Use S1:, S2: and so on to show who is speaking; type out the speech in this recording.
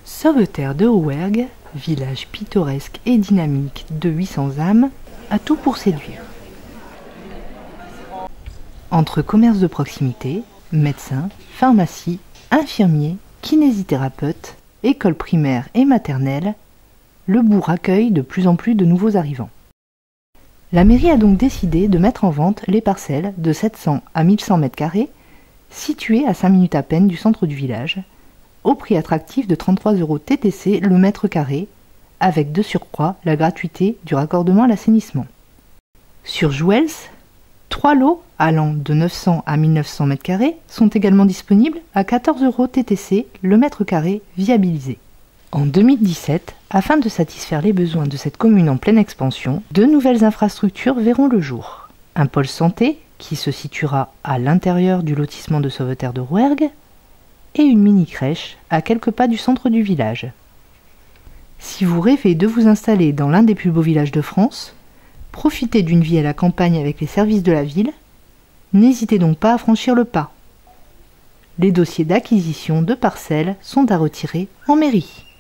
S1: Sauveterre de Rouergue, village pittoresque et dynamique de 800 âmes, a tout pour séduire. Entre commerces de proximité, médecins, pharmacies, infirmiers, kinésithérapeutes, écoles primaires et maternelles, le bourg accueille de plus en plus de nouveaux arrivants. La mairie a donc décidé de mettre en vente les parcelles de 700 à 1100 m², situées à 5 minutes à peine du centre du village, au prix attractif de 33 € TTC le mètre carré, avec de surcroît la gratuité du raccordement à l'assainissement. Sur Jouels, 3 lots allant de 900 à 1900 m² sont également disponibles à 14 € TTC le mètre carré viabilisé. En 2017, afin de satisfaire les besoins de cette commune en pleine expansion, deux nouvelles infrastructures verront le jour. Un pôle santé, qui se situera à l'intérieur du lotissement de Sauveterre de Rouergue, et une mini-crèche à quelques pas du centre du village. Si vous rêvez de vous installer dans l'un des plus beaux villages de France, profitez d'une vie à la campagne avec les services de la ville, n'hésitez donc pas à franchir le pas. Les dossiers d'acquisition de parcelles sont à retirer en mairie.